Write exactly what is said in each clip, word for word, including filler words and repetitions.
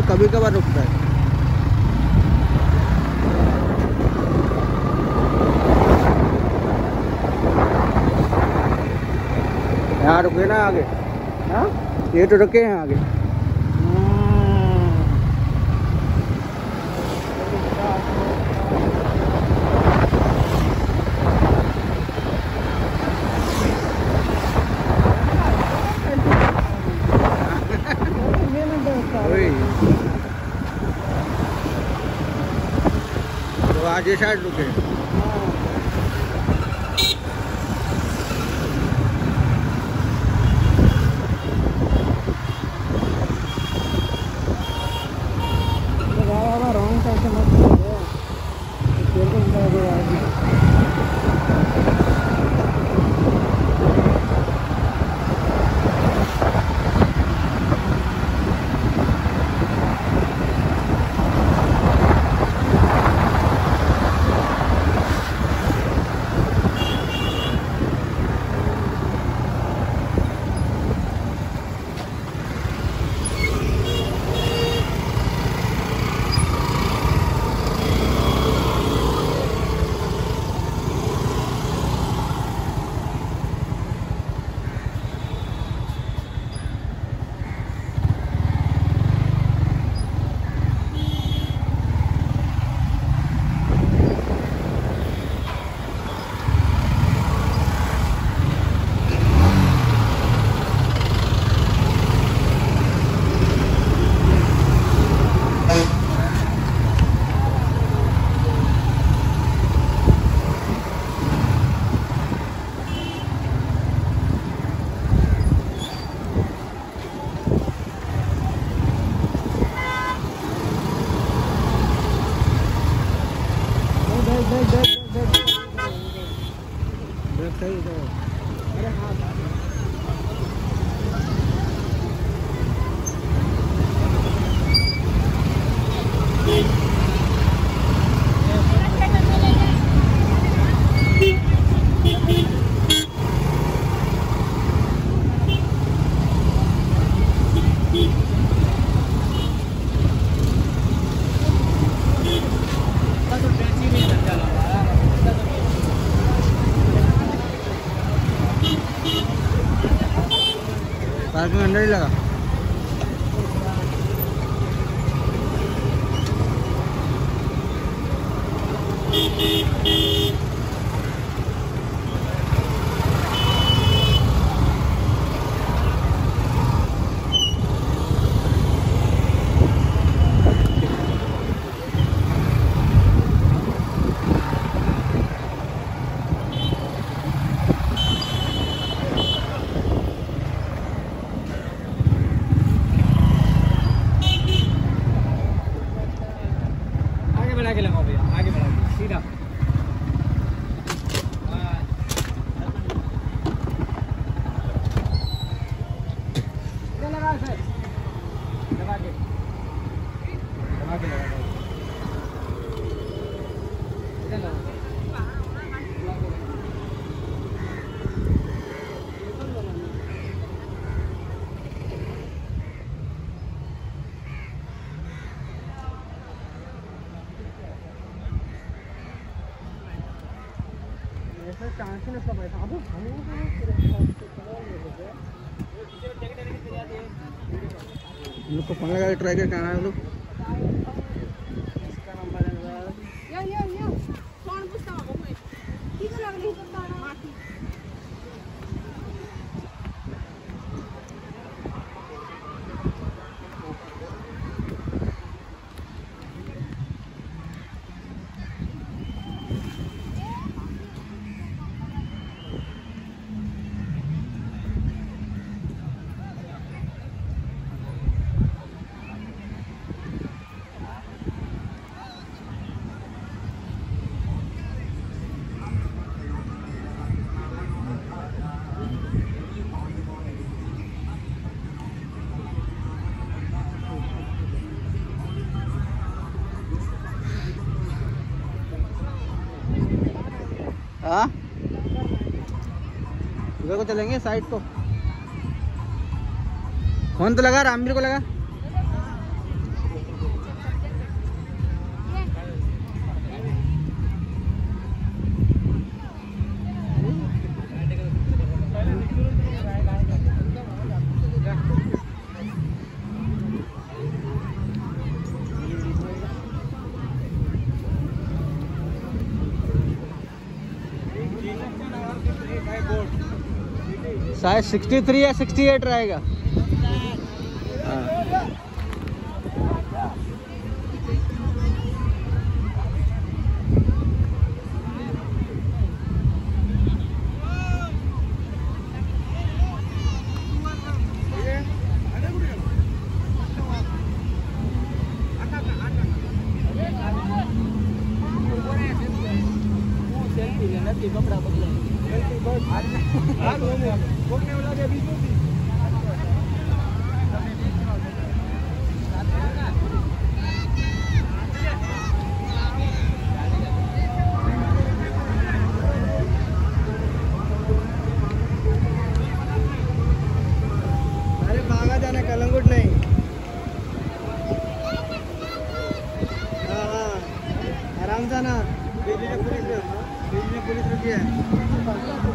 कभी कभार रुकता है। यहाँ रुके ना आगे। हाँ ये तो रुके हैं आगे। तो आज ये साइड रुके। पार्किंग अंदर ही लगा। आगे लगाओ भैया, आगे बढ़ा के सीधा। इधर लगा सर, लगा के लगा के लगा इधर लगा। चांस ना सब ऐसा अब लोग को फोन लगा के ट्राई करके आना है। लोग इसका नंबर है या या या कौन पूछता है भाई ठीक लग रही है तारा माटी हाँ इधर को चलेंगे साइड को। फोन तो लगा, रामवीर को लगा। शायद सिक्सटी थ्री या सिक्सटी एट रहेगा। हाँ। कपड़ा बदला अरे भागा जाना कलंगुट नहीं। हाँ हाँ आराम से ना। बिजली में पुलिस बिजली में पुलिस रुकी है।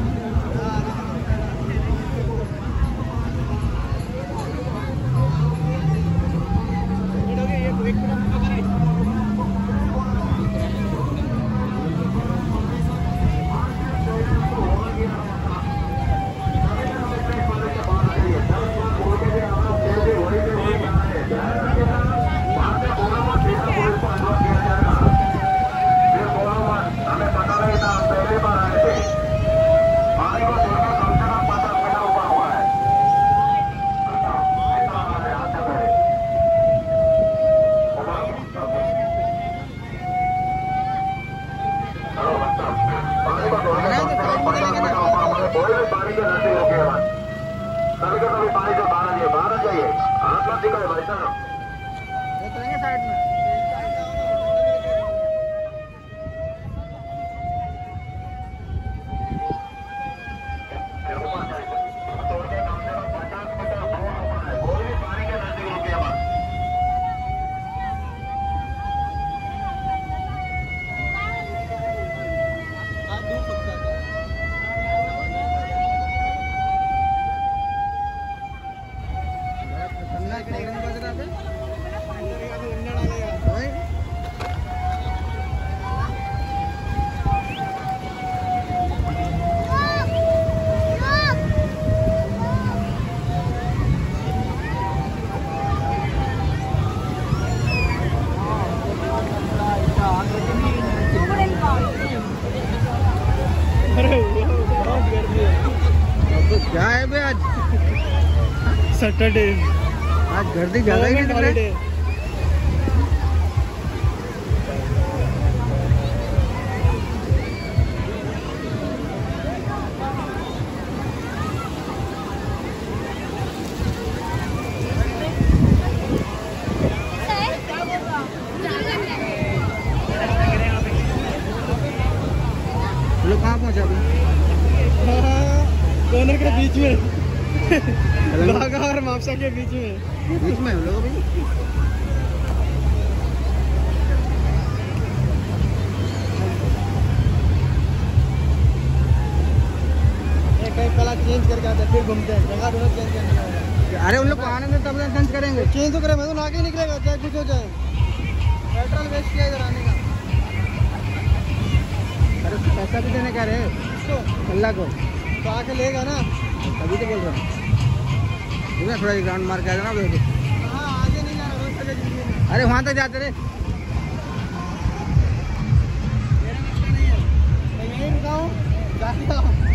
पानी से बाहर जाइए, बाहर जाइए, हाथ मत दिखाए भाई साहब। साइड में क्या है बे आज सैटरडे आज गर्दी ज्यादा ही दिख रही है। लोग कहाँ पहुँचा अभी? दोनों के बीच में बागा और मापसा के बीच में बीच में हम लोग अभी एक कला चेंज करके आते फिर घूमते हैं, जगह दोनों चेंज करने का। अरे उन लोग को आने में तब चेंज करेंगे। चेंज तो करे मैं तो आगे ही निकलेगा चाहे कुछ हो जाए। पेट्रोल वेस्ट किया इधर आने का। अरे पैसा भी देने का रहे इसको अल्लाह को तो आके लेगा ना, तभी तो बोल रहा हूँ। थोड़ा ग्राउंड मार के आ जाना। हाँ आगे नहीं जाना, रोज चले जिंदगी में। अरे वहाँ तक जाते रहे। मेरा मसला नहीं है, मैं यहीं रुका हूँ, जाके आओ।